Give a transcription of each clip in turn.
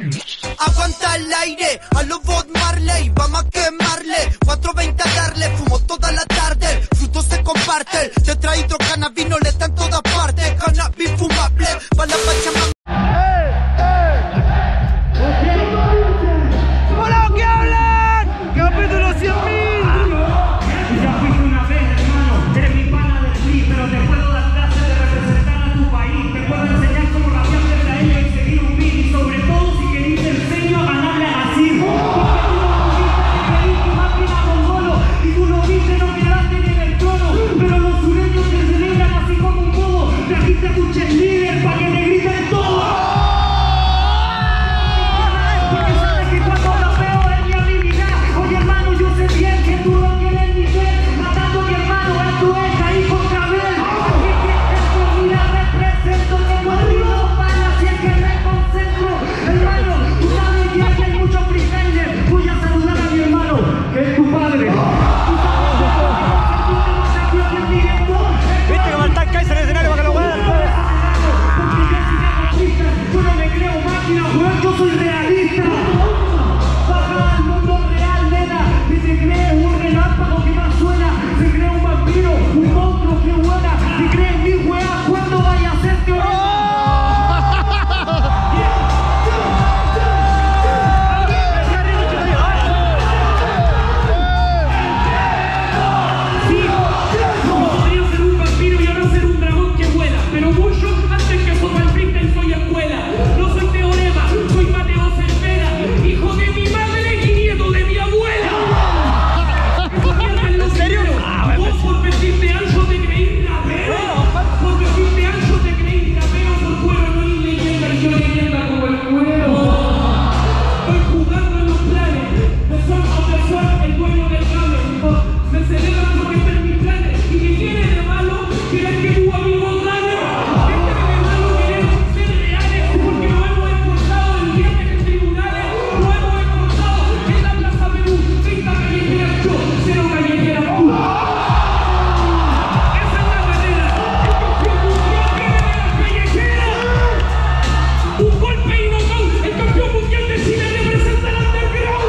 Aguanta el aire, a los Bob Marley, vamos a quemarle, 420 a darle, fumo toda la tarde, el fruto se comparte, te trae cannabis, no le está en todas partes, cannabis fumable, pa' la pachamama. ¡Hola, que hablan! ¡Capítulo 100.000! Ya fuiste una vez, hermano, eres mi pana de ti, pero te puedo dar clases de representar a tu país, te puedo enseñar cómo rapear desde ellos y seguir un beat, y sobre todo si querís te enseño a ganarle a Nasir. Porque tú no pusiste que pedís tu máquina con golo, y tú no viste, no quedaste ni en el trono, pero los sureños te celebran así como un bobo, trajiste a tu cheerleader para que te griten todo. Porque sabes que cuando lo veo es mi habilidad. Oye hermano, yo sé bien que tú no quieres ni ver, matando a mi hermano, esto es ahí contra ver. Así que esto mira, represento, tengo el ritmo para así es que me concentro. Hermano, tú sabes bien que hay muchos freestylers. Voy a saludar a mi hermano, que es tu padre. ¿Viste que Martán Kaiser en el escenario para que lo vean? Porque yo soy artista, yo no me creo máquina, weón, yo soy realista. Baja al mundo real, nena, y te crees un relámpago que más suena, se cree un vampiro, un monstruo, que buena, te crees mi weá, ¿cuándo vaya a ser teoría? Sí, como podría ser un vampiro y ahora ser un dragón que vuela, pero mucho antes que sobre el freestyle soy escuela. No soy teorema, soy Mateo Cervera, hijo de mi madre y nieto de mi abuela. ¿En serio? Vos por vestirte ancho te creí rapero, por vestirte ancho te creí rapero, por cuero no hay leyenda y yo leyenda como el cuero. Estoy jugando en los planes, de sol a persona, el dueño del cable. Me celebran porque está en mis planes. ¿Y qué tiene de malo? ¿Quieres que tu amigo gane? ¿Qué tiene de malo querer ser reales? Porque lo hemos esforzado el viernes en tribunales, lo hemos esforzado en la Plaza Perú. 30 callejeras yo, 0 callejeras tú. Esa es la manera. El campeón mundial viene de las callejeras. Un golpe y knockout. El campeón mundial de Chile representa el underground.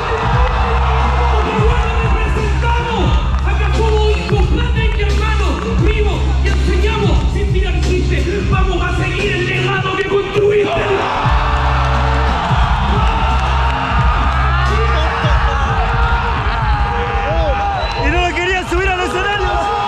Representamos. Acá somos hijos, plata y hermanos, vivos y enseñamos sin tirar chistes. Vamos a seguir el legado que construiste. Y no lo querían subir al escenario.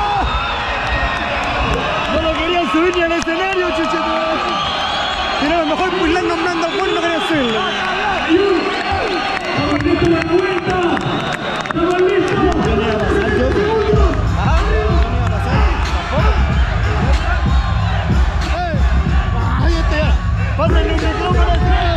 No lo querían subir ni al escenario, chuchito. Pero a lo mejor pues nombrando al no querían subirlo. Estamos listos para la vuelta. Estamos listos. Pásenle un micrófono.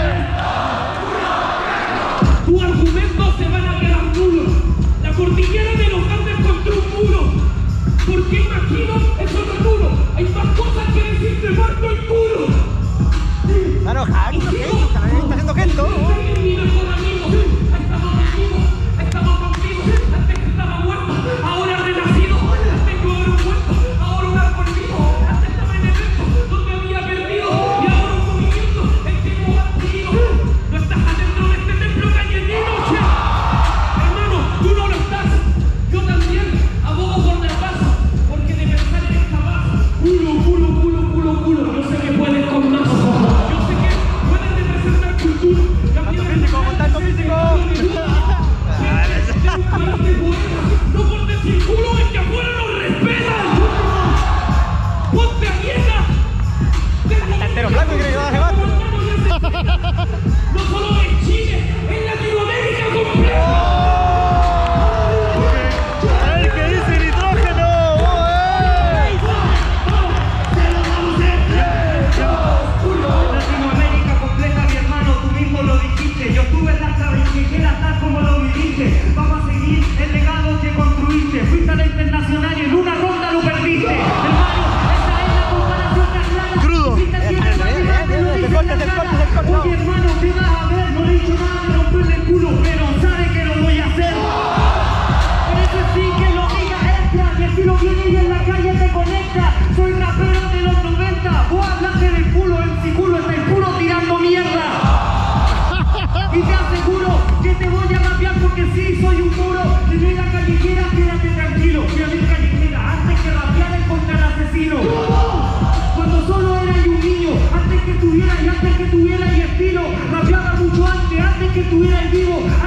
Tus argumentos se van a quedar nulos. La cordillera de los Andes contra un muro. Porque imagino es solo duro. Hay más cosas que decirte muerto el culo. Está enojado, está haciendo gesto. Mi mejor amigo. Estamos contigo. Antes que estaba muerto, ahora renacido. Antes que era un muerto, ahora un árbol vivo. Antes estaba en evento donde había perdido. Y ahora un movimiento en que hemos adquirido. No estás adentro de este templo cayetino, che. Hermano, tú no lo estás. Yo también abogo por la paz. Porque de pensar en esta paz, culo. Yo sé que puedes con más. Yo sé que puedes representar cultura. Contacto físico. No por decir culo, es que afuera nos respetan. Ponte a dieta. Entero blanco y creo que va a llevar. No solo en Chile, en Latinoamérica completa. A ver qué dice nitrógeno. Latinoamérica completa, mi hermano, tú mismo lo dijiste. Yo estuve en la clave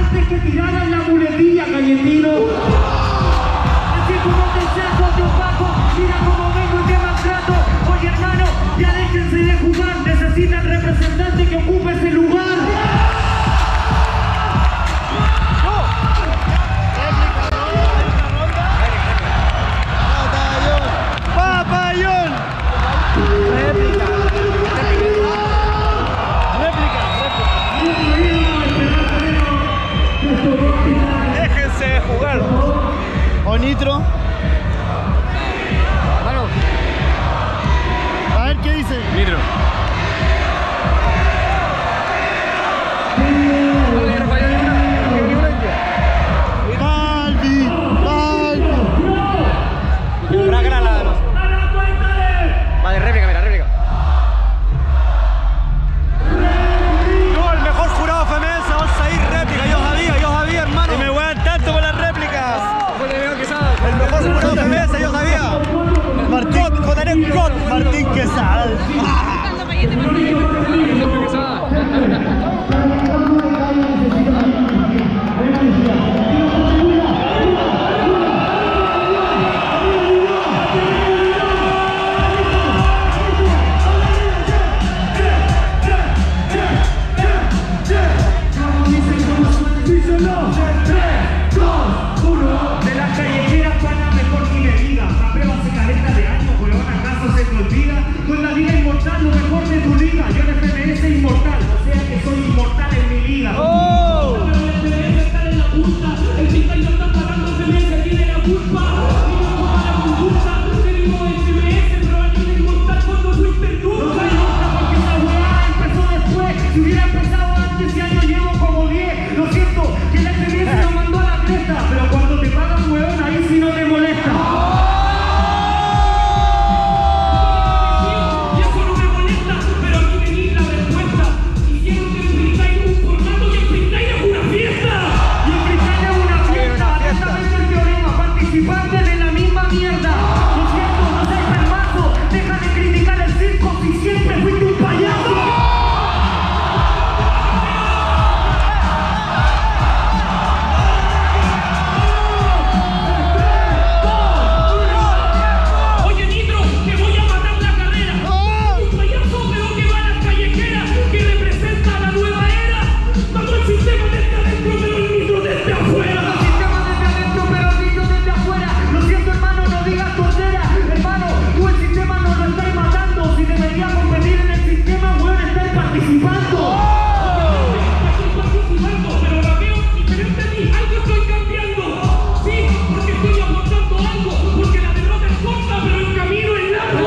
antes que tiraran la muletilla, Cayetino. Así como te saco, te opaco, mira cómo vengo y te maltrato. Oye, hermano, ya déjense de jugar, necesitan representante que ocupe ese lugar. ¡Papayón! Déjense de jugar. O Nitro. A ver qué dice. Nitro. Balbi. Va de réplica, mira, réplica. No, el mejor jurado FMS, vamos a ir réplica. Yo sabía, hermano. Y me huevan tanto con las réplicas. El mejor jurado FMS, yo sabía. Martín Quesada. De las callejeras pana mejor ni me digas. Rapeo hace careta de años, weón, ¿acaso se te olvida? Con la vida inmortal, lo mejor de tu liga. Yo en FMS inmortal, o sea que soy inmortal en mi liga. ¡Oh! Pero el FMS está en la punta, el pica y no está pagando, FMS tiene la culpa. Y no toma la conducta, te digo FMS, pero alguien inmortal cuando fuiste tú. No soy inmortal porque esa weá empezó después. Si hubiera empezado antes, ya yo llevo como 10. Lo siento, que el FMS lo mandó a la cresta, pero cuando te pagan, weón, ahí sí no te molesta. Y eso no me molesta, pero a mí me di la respuesta. Hicieron del freestyle un formato y el freestyle es una fiesta. Y el freestyle es una fiesta. Atentamente el teorema, participante de la misma mierda. Lo siento, no seas permazo. Deja de criticar el circo si siempre fuiste un payaso. Oye, Nitro, te voy a matar la carrera. Un payaso, pero que va a las callejeras, que representa la nueva era. Cuando el sistema desde adentro, pero el Nitro desde afuera. El sistema desde adentro, pero el Nitro desde afuera. Lo siento, hermano, no digas tonteras. Hermano, tú el sistema no lo estás matando. Si debería competir en el sistema, weón, estar participando. Pero rapeo diferente a ti, algo estoy cambiando. Sí, porque estoy aportando algo. Porque la derrota es corta, pero el camino es largo.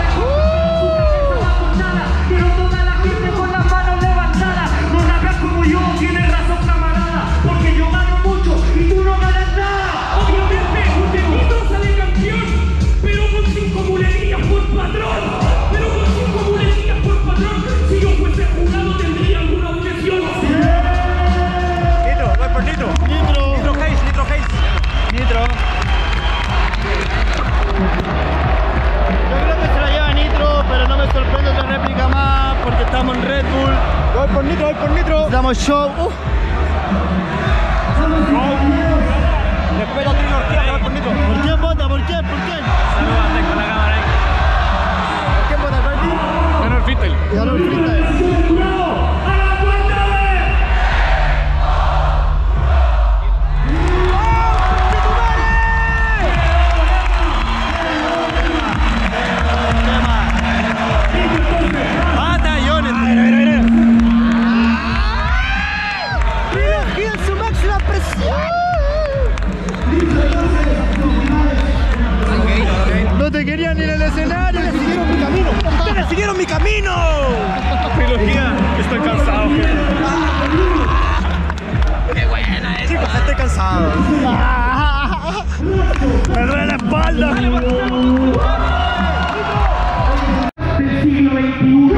Quiero toda la gente con las manos levantadas. No rapeas como yo, tienes razón, camarada. Porque yo gano mucho y tú no ganas nada. Obviamente, un Nitro sale campeón, pero con 5 muletillas por patrón. Pero con 5 muletillas por patrón. Si yo fuese jurado, tendría alguna objeción. Nitro, voy por Nitro. Nitro Hayes. Nitro. Yo creo que se la lleva Nitro, pero no me sorprende otra réplica más porque estamos en Red Bull. Voy por Nitro. Damos show. Después la Trino Ortega, voy por Nitro. ¿Por quién vota? ¿Por quién? Salúdate con la cámara ahí. ¿Por quién vota, Randy? Ganó el freestyle. Ganó el freestyle. Batallones. Trilogía en su máxima presión. No te querían ni en el escenario, le siguieron mi camino. ¡Ustedes siguieron mi camino! Trilogía, estoy cansado. ¡Qué buena es! Chicos, estoy cansado. Me duele la espalda. Del siglo XXI.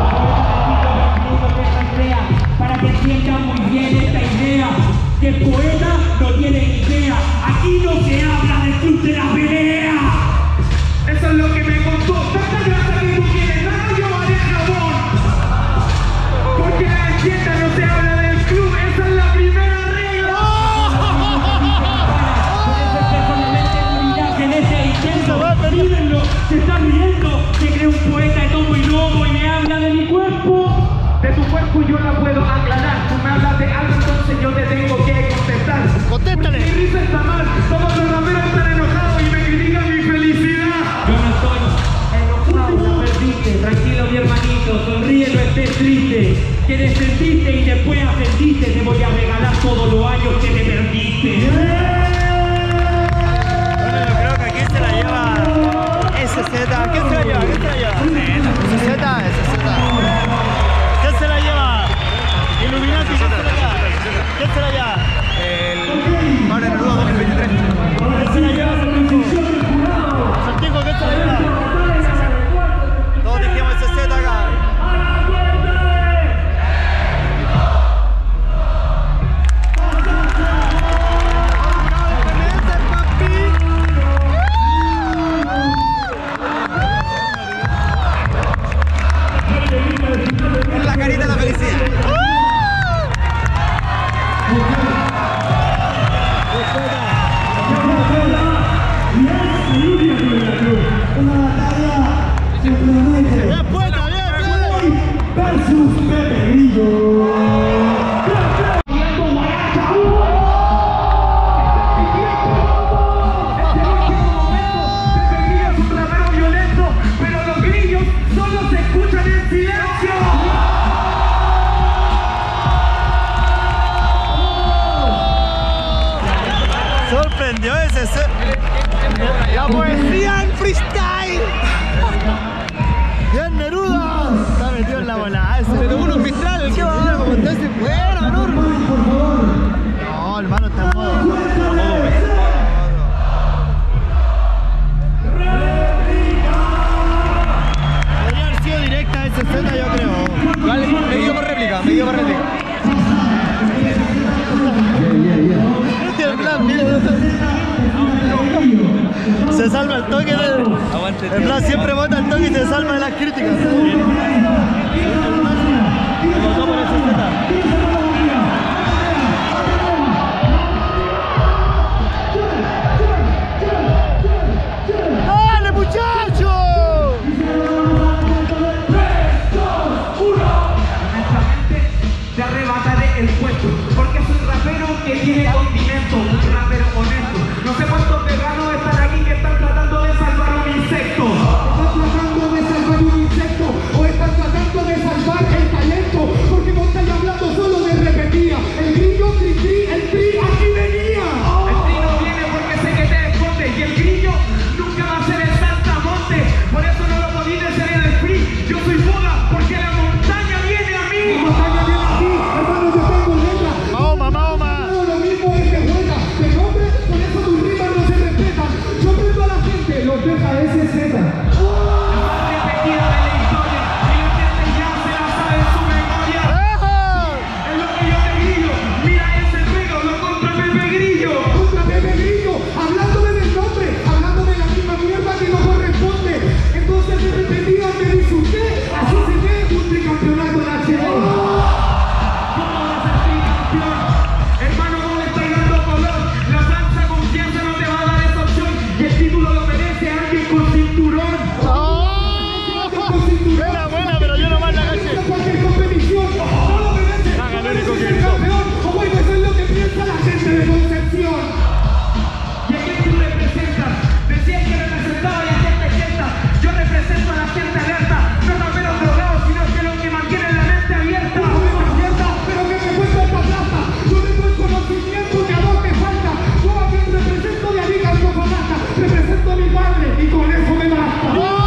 Para que entiendan muy bien esta idea, que el poeta no tiene idea. Aquí no se habla del club de la pelea. Eso es lo que me contó. Tanta grasa que tú tienes, no yo haré jabón. Porque la izquierda no se habla del club, esa es la primera regla. y después aprendiste, te voy a regalar todos los años que te perdiste. Bueno, yo creo que aquí se la lleva SZ. ¿Quién se la lleva? ¿Quién se la lleva? SZ. ¿Quién se la lleva? Illuminati, ¿quién se la lleva? ¿Quién se la lleva? Ahora en el 2023. ¿Quién se la lleva, Santiago? ¿Quién se la lleva? Todos dijimos SZ acá. Es la carita de la felicidad. Versus Pepe Grillo. Sorprendió ese. La poesía en freestyle. Bien Neruda. Está metido en la bola. Se tomó unos Mistral. ¿Qué va? Como entonces, bueno, enorme. No, el mano está en modo. Podría haber sido directa ese Z, yo creo. Vale, me dio por réplica, me dio por réplica. Este es el plan, se salva el toque del... El plan siempre bota el toque y se salva de las críticas. ¡Dale, muchacho! Te arrebataré el puesto, porque soy rapero que tiene condimento, un rapero honesto. No sé cuántos veganos están aquí que están tratando de salvar un insecto. ¿Están tratando de salvar un insecto o están tratando de salvar el talento? Porque vos estáis hablando solo de repetía. El grillo, el tri, aquí venía. El tri no viene porque sé que te esconde y el grillo nunca va a ser el saltamonte. Por eso no lo podéis hacer en el free. Yo soy Buda porque la montaña viene a mí. La montaña viene a mí, hermano, yo tengo letra. Mahoma. Lo mismo es que juega de nombre, por eso tus rimas no se respetan. Yo prendo a la gente, los deja SZ. La más repetida de la historia, y la gente ya se la sabe en su memoria. Es lo que yo te digo, mira ese juego, lo contra Pepe Grillo. Contra Pepe Grillo, hablándome del nombre, hablándome de la misma mierda que no corresponde. Entonces de repetida te disfruté, así se ve un tricampeonato en HD. Hermano, no le estoy dando color. La falsa confianza no te va a dar esa opción. Y el título lo merece alguien con cinturón. Buena, pero yo nomás la caché. Cualquier competición no lo merece. Haga lo único que el hizo. campeón. O bueno, eso es lo que piensa la gente de Concepción. ¿Y a quién tú representas? Decías que representaba a la gente quieta. Yo represento a la gente alerta. No raperos drogados, sino que los que mantienen la mente abierta. Pero que me cuesta esta plaza. Yo tengo el conocimiento que a vos te falta. Yo a quien represento de Arica Antofagasta. Represento a mi padre y con eso me basta.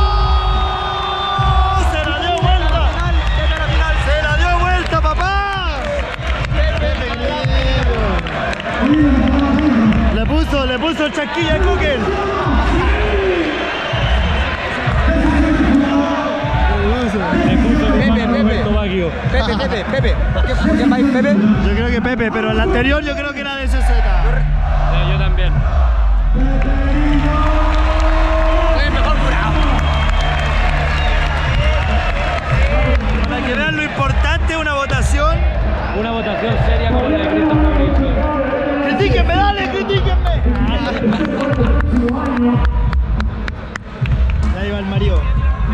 Se la dio vuelta. Se la dio vuelta, papá. Le puso el chasquilla al Google. Pepe. ¿Qué país, Pepe? Yo creo que Pepe, pero el anterior yo creo que era de SZ. Yo también. Es el mejor jurado. Para que vean lo importante, una votación. Una votación seria como la de Christopher Grillo. Critíquenme, dale, critíquenme. Ya iba el marido.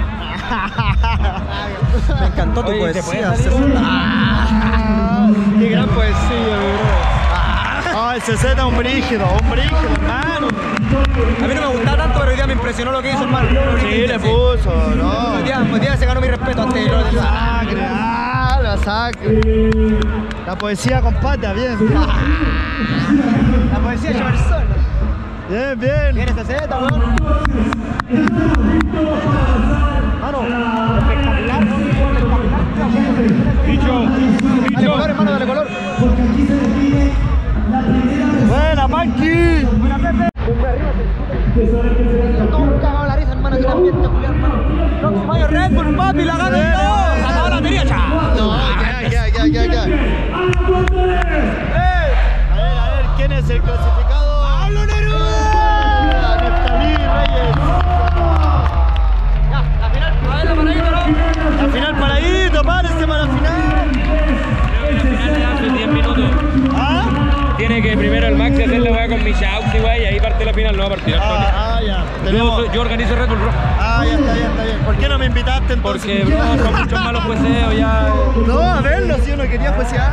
Me encantó tu Oye, ¿te poesía. puedes salir? Qué gran poesía, bro. CZ es un brígido, hermano. A mí no me gustaba tanto, pero hoy día me impresionó lo que hizo, hermano. Sí, le puso, no. Hoy día se ganó mi respeto ante lo del Sacre, la sacre. La poesía con pata, bien. La poesía de persona. Bien, bien. Bien esta CZ, weón. Mano, espectacular, ¿no? Dale color, hermano, dale color. Buena, Panqui. Todo un cagado la risa, hermano, que el ambiente, Julián, hermano. Próximo año Red Bull, papi, la gana y todo. Hasta la derecha. No, ya. A ver, ¿quién es el clasificado? ¡Pablo Neruda! Neftalí Reyes. Ya, la final, a ver, la paradita, ¿no? La final paradito, párese para la final. La final le hace 10 minutos. ¿Ah? Tiene que primero el Maxi hacer la weá con Michauxi, güey, y ahí parte la final, no va a partir. Ya. Yo organizo Red Bull, bro. Ya está bien. ¿Por qué no me invitaste entonces? Porque, bro, son muchos malos jueceos ya. No, a verlo, si uno quería juecear.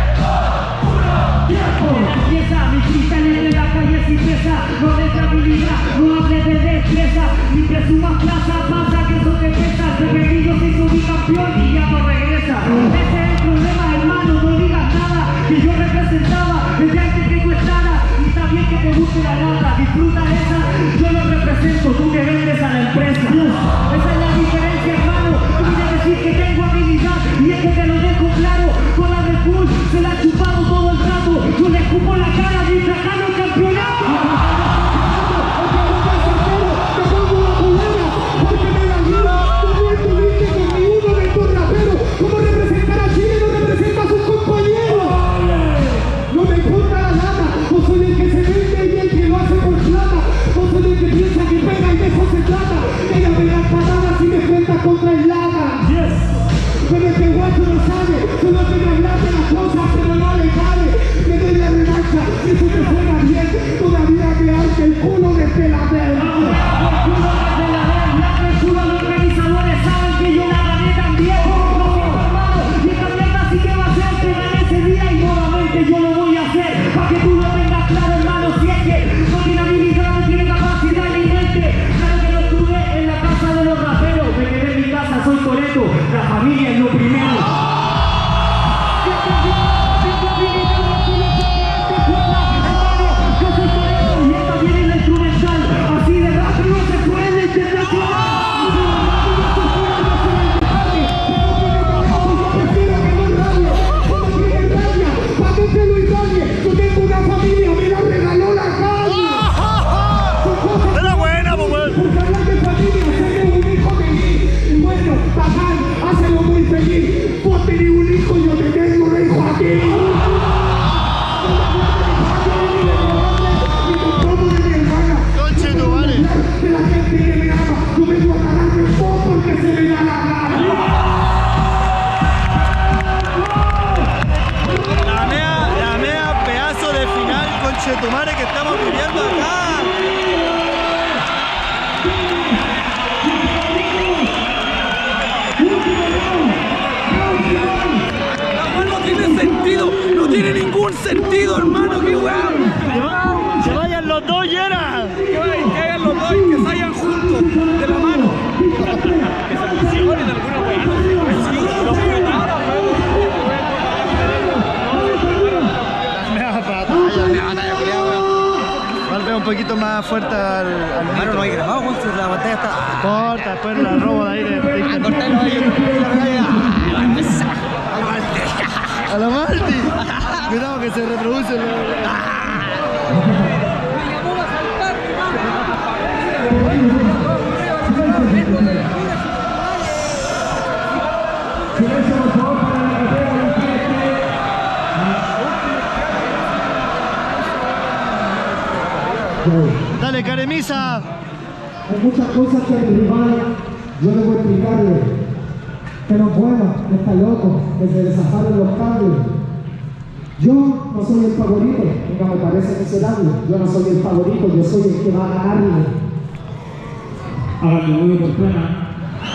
No deja habilidad. no hables de destreza, ni presumas plaza, pasa que eso te pesa. El pequeño se hizo bicampeón y ya no regresa. Ese es el problema, hermano, no digas nada, que yo representaba desde antes que tú estaras. Y está bien que te guste la lata, disfruta esa, yo lo represento, tú te vendes a la empresa. Esa es la diferencia, hermano, tú vienes a decir que tengo habilidad, y es que te lo dejo claro, con la Red Bull se la ha chupado todo el rato, yo le escupo la cara mientras gano el campeonato. Como representar a Chile no representa a sus compañeros. No me importa la lata, no soy el que se vende y el que lo hace por plata. No soy el que piensa que pega y de eso se trata. Ella me da patadas y me enfrenta contra el lata. Pero este guacho no sabe, solo quiere hablar de las cosas, pero no le cabe. Me doy la revancha, si eso te suena bien, todavía me arde el culo desde la verga. Los organizadores saben que yo la gané también. Y esta mierda sí que va a ser, te gané ese día y nuevamente yo lo voy a hacer. Para que tú lo tengas claro, hermano, si es que no tiene habilidad, no tiene capacidad ni mente. Claro que no estuve en la casa de los raperos, me quedé en mi casa, soy Toretto, la familia es lo primero. Chetumare que estamos viviendo acá. No tiene sentido, no tiene ningún sentido, hermano, qué weón. Se vayan los dos, Yera. Que vayan los dos y que se vayan juntos, de la mano. Que se fusionen alguna weón. Un poquito más fuerte al hermano, no hay grabado, si la pantalla está. Corta, después la robo de ahí de cortarlo ahí. A la Marti. Cuidado que se reproduce. Dale, Caremisa. Hay muchas cosas que a mi rival yo le voy a explicarle. Que no es bueno, que está loco, que se desafaron los cables. Yo no soy el favorito, nunca me parece miserable. Yo no soy el favorito, yo soy el que va a ganarle. Ahora que voy por pena.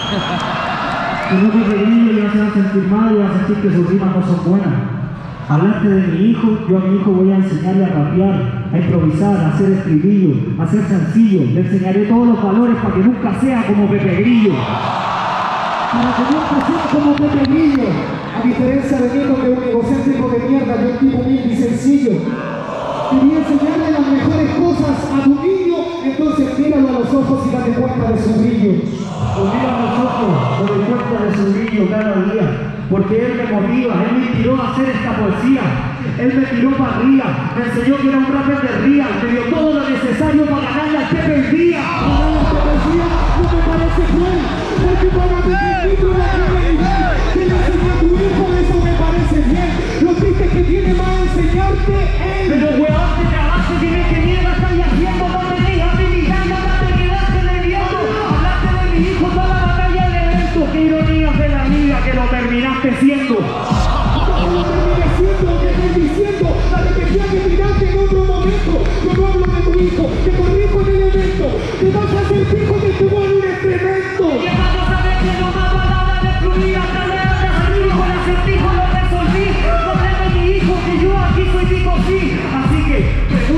Si no te reí, ya se va a sentir mal y va a sentir que sus rimas no son buenas. Hablaste de mi hijo, yo a mi hijo voy a enseñarle a rapear, a improvisar, a hacer estribillo, a ser sencillo. Le enseñaré todos los valores para que nunca sea como Pepe Grillo. Para que nunca sea como Pepe Grillo. A diferencia de mí, que es un egocéntrico de mierda, yo un tipo humilde y sencillo. Quería enseñarle las mejores cosas a tu niño, entonces míralo a los ojos y date cuenta de su brillo. Mira a los ojos, me doy cuenta de su brillo cada día. Porque él me motiva, él me inspiró a hacer esta poesía, él me tiró para arriba, me enseñó que era un rapper de ría, me dio todo lo necesario para ganarle al Pepe el día. Ganar al Pepe el día no me parece cruel, porque para mi hijito la realidad, que le enseñó a tu hijo, eso me parece bien. Lo triste es que tiene más a enseñarte él. Pero weón, te trabajo, tienes que mierda estáis haciendo, no me digas de mi gana, no te quedaste de viento. Hablaste de mi hijo toda la batalla del evento, qué ironías de la vida que lo terminaste siendo. No terminé siendo lo que estoy diciendo, la repetía que tiraste en otro momento. Yo no hablo de tu hijo, te corrijo en el evento, te vas a hacer hijo de tu buen un excremento. Y esa cosa de que no más palabras de fluir, hasta le das a mi hijo, el acertijo lo resolví. No hablé de mi hijo, que yo aquí soy tipo sí, así que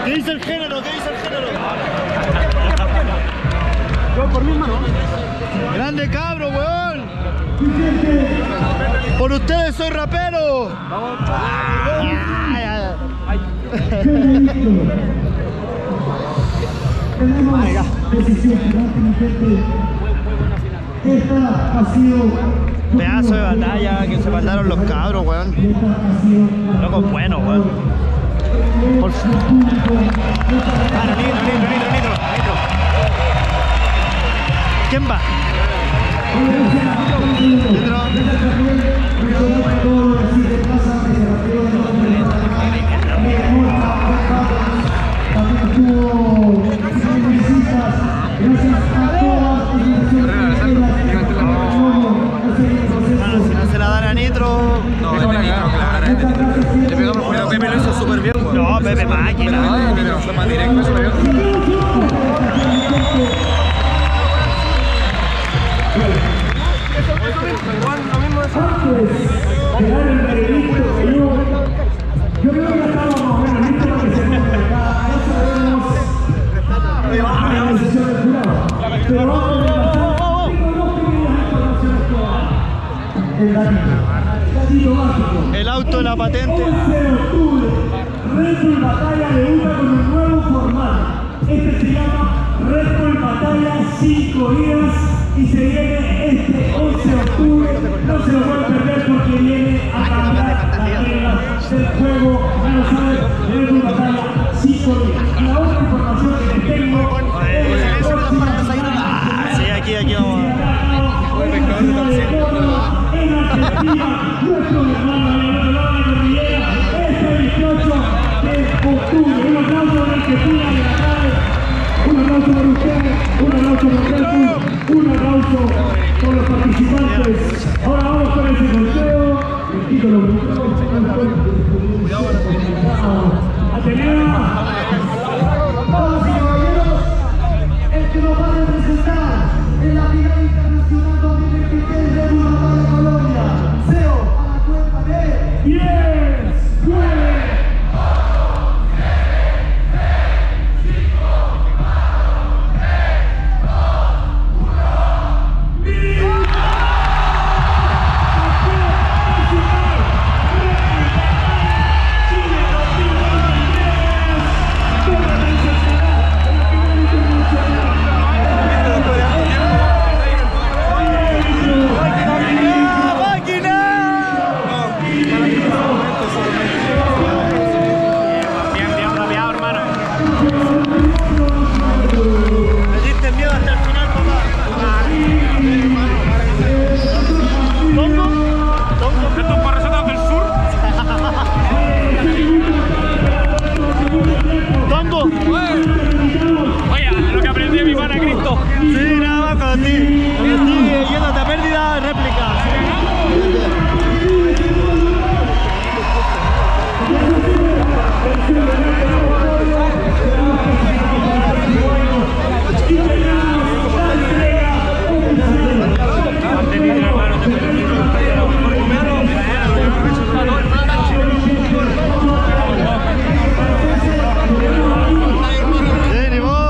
¿Qué dice el género? ¿Qué dice el género? Yo por mi mano. Grande cabro, weón. Por ustedes soy rapero. Esta ha sido Pedazo de batalla que se mandaron los cabros, weón. Loco bueno, weón. Por favor. Nitro. ¿Quién va? Nitro. Si no se la dan a Nitro. No, le pegamos, pero Pepe lo hizo súper bien, weón. No, Pepe máquina. Pepe fue más directo, eso lo vio. Yo creo que estamos más o menos listos para que se ponga acá. No sabemos la decisión del jurado. Pero vamos a repasar. Tengo dos pequeñas informaciones todas. El gatito básico. El auto de la patente. 11 de octubre, Red Bull Batalla debuta con un nuevo formato. Este se llama Red Bull Batalla 5 días y se viene este 11 de octubre. No se lo pueden perder porque viene a cambiar las reglas del juego. Ya lo saben, Red Bull Batalla 5 días. Y la otra información que les tengo es Sí, aquí vamos. en Argentina, nuestro hermano del otro lado de la cordillera, este 18 de octubre. Un aplauso para Argentina de la tarde, un aplauso para ustedes, un aplauso por Red Bull, un aplauso por los participantes. Ahora vamos con ese sorteo. Les quito los micrófonos. Atenea. Damas y caballeros, el que nos va a representar en la final internacional 2023 de Bull Batalla Colombia. SEO a la cuenta de 10, 9,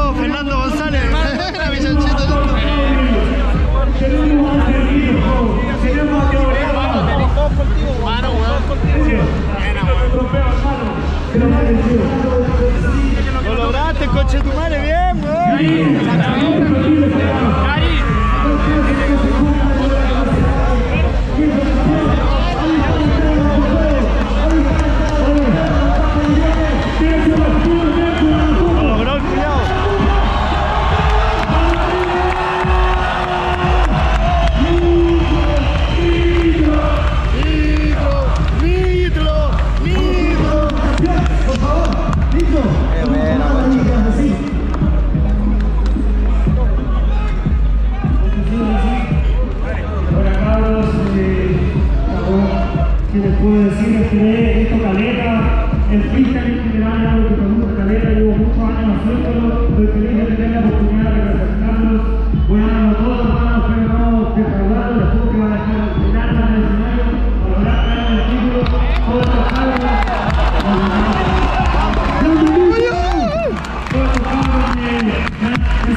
Fernando González, la Vichanchito.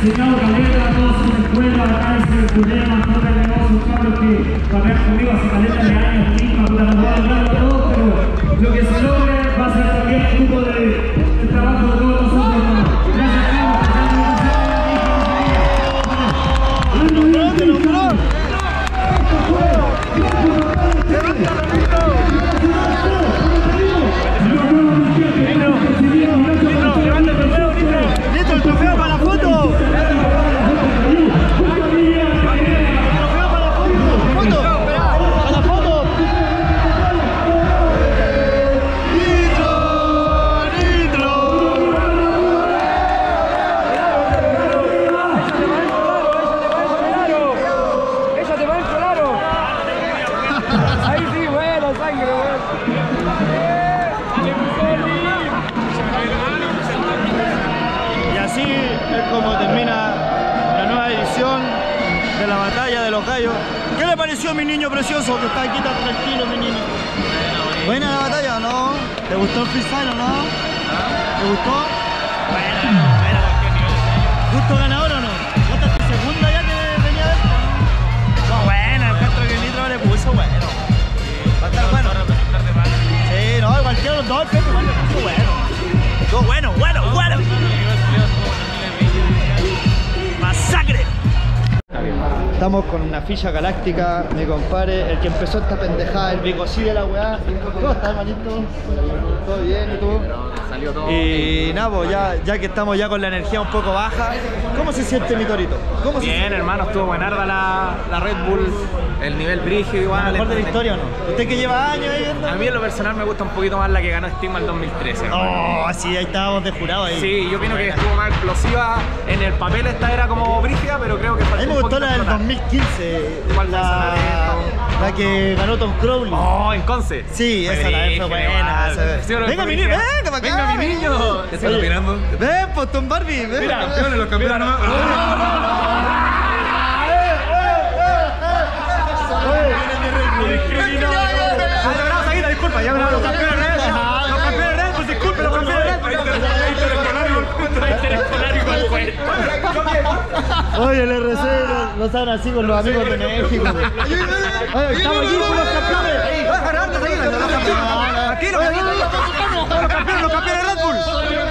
Licenciado Caleta, toda su escuela, acá es el problema, no tenemos un cabro que cambiar conmigo hace caleta de años, misma, puta, no va a hablar a todos, pero lo que se logre va a ser también fruto del trabajo de todos nosotros, hermano. Gracias, ¡Listo el trofeo para la foto! ¿Qué le pareció, mi niño precioso, que está aquí tan tranquilo, mi niño? ¿Buena la batalla o no? ¿Te gustó el freestyle o no? ¿Te gustó? Buena. ¿Justo ganador o no? ¿Esta es tu segunda ya que venía a ver? No, buena, el Castro que el Nitro le puso bueno. Va a estar bueno. Sí, no, cualquiera de los dos, el Pepe igual le puso bueno. Todo bueno. ¡Masacre! Estamos con una ficha galáctica, mi compadre, el que empezó esta pendejada, el bicosí de la weá. ¿Cómo estás, hermanito? ¿Todo bien? ¿Y tú? Salió todo. Y nada, pues ya que estamos ya con la energía un poco baja, ¿cómo se siente mi torito? Bien, hermano, estuvo buenarda la Red Bull, el nivel brígido igual. ¿La mejor de la historia o no? ¿Usted que lleva años ahí viendo? A mí en lo personal me gusta un poquito más la que ganó Stigma el 2013. Oh, sí, ahí estábamos de jurado ahí. Sí, yo opino que estuvo más explosiva. En el papel esta era como brígida, pero creo que faltó. A mí me gustó la del 2015. ¿Cuál la que ganó Tom Crowley. Oh, en Conce. Sí, esa la fue buena. Venga, mi niño, venga para acá. Venga, mi niño. ¿Qué estás opinando? Ven, pues Tom Barbie, ven. Mira, campeones, los campeones. Disculpa, ya los campeones Red Bull, disculpe, los campeones Red Bull. Oye, el RC lo saben así con los amigos de México. Oye, estamos aquí con los campeones. Aquí los campeones Red Bull.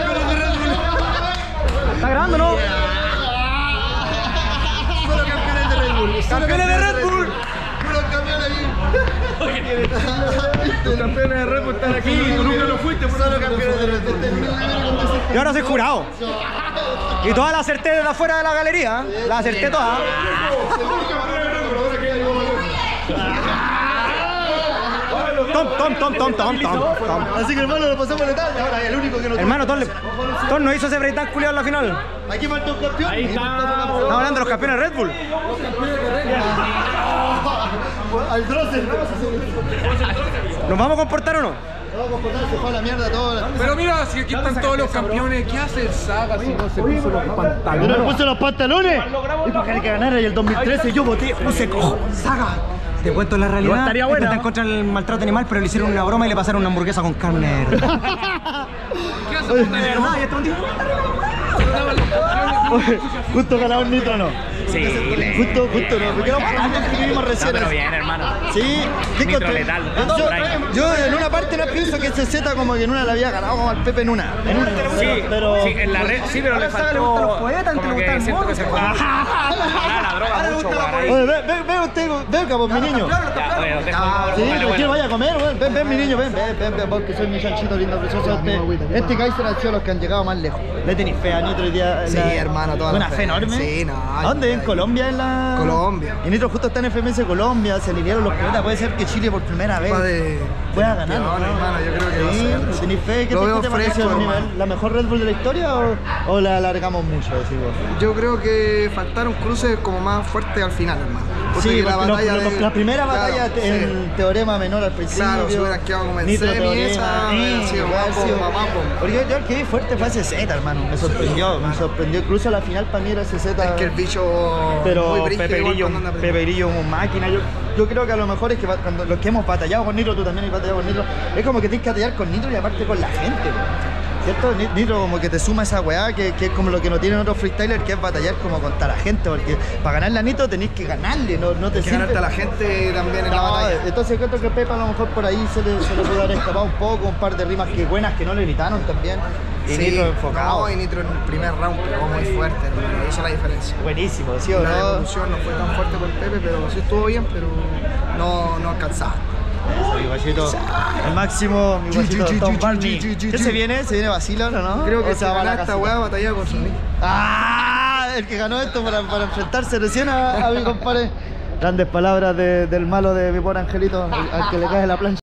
¿Está grabando, no? Solo campeones de Red Bull. ¡Campeones de Red Bull! Los campeones de Red Bull están aquí, tú nunca lo fuiste, por Solo campeones de Red Bull. Yo ahora soy jurado. Y todas las acerté desde afuera de la galería. Las acerté todas. Tom. Así que hermano, lo pasamos letal. Ahora el único que no. Hermano, Tom no hizo ese breakdance culiado en la final. Aquí falta un campeón. Ahí está. Estamos hablando de los campeones Red Bull. Al Drossel. ¿Nos vamos a comportar o no? Vamos a comportar, se fue a la mierda todo. Pero mira, si aquí están todos los campeones, ¿qué hace el Saga si no se puso los pantalones? ¿No me puse los pantalones? Y para que ganara y el 2013 yo voté, puse cojo. Saga, te cuento la realidad. Estaría buena. Está en contra del maltrato animal, pero le hicieron una broma y le pasaron una hamburguesa con carne. ¿Qué hace de verdad? Oye, justo ganaba un Nitro, ¿no? Sí, justo, no, porque era que vivimos recién. pero bien, hermano. Sí, Nitro letal. Yo en una parte no pienso que CZ como que en una la había ganado como al Pepe en una. Sí, pero sí, en la red, sí, pero le faltó. Como que siento que se fue. La droga mucho, oye, ve usted, venga, pues mi niño. Sí, quiero vaya a comer, ven mi niño, ven, vos que soy mi chanchito lindo, precioso. Este Kaiser ha sido los que han llegado más lejos. Le tenéis fe a Nitro hoy día. Sí, hermano, toda una fe enorme. Sí, no. ¿A dónde? ¿En Colombia? En la... Colombia. Y Nitro justo está en FMS Colombia, se alinearon los planetas. Puede ser que Chile por primera vez pueda ganar. No, hermano, yo creo que va a ser. ¿Tenéis fe? ¿Qué te parece el nivel? ¿La mejor Red Bull de la historia o la alargamos mucho? Decimos? Yo creo que faltaron cruces como más fuertes al final, hermano. Sí, la primera batalla en teorema menor al principio. Claro, se hubieran quedado como en semi y esa hubiera sido mapo. Porque yo el que vi fuerte fue CZ, hermano. Me sorprendió. Incluso la final para mí era CZ. Es que el bicho. Pero Pepe Grillo es una máquina. Yo creo que a lo mejor es que cuando los que hemos batallado con Nitro, tú también has batallado con Nitro, es como que tienes que batallar con Nitro y aparte con la gente, bro. ¿Cierto? Nitro como que te suma esa weá, que es como lo que no tienen otros freestylers, que es batallar como contra la gente, porque para ganarle a Nitro tenés que ganarle, no te sirve. Ganarte a la gente también en la batalla. Entonces creo que Pepa a lo mejor por ahí se le pudo haber escapado un poco, un par de rimas que buenas que no le gritaron también. Y sí, Nitro enfocado. No, y Nitro en el primer round pegó muy fuerte, hermano. Esa es la diferencia. Buenísimo, ¿sí o no? La evolución no fue tan fuerte por Pepe, pero sí estuvo bien, pero no alcanzaba. Eso, mi guachito, el máximo, mi guachito Tom Barney. ¿Qué se viene? ¿Se viene Vacilon o no? Creo que se va a esta weá batalla con Sonic. ¡Ah! El que ganó esto para enfrentarse recién a mi compadre. Grandes palabras del malo de mi pobre angelito, al que le cae la plancha.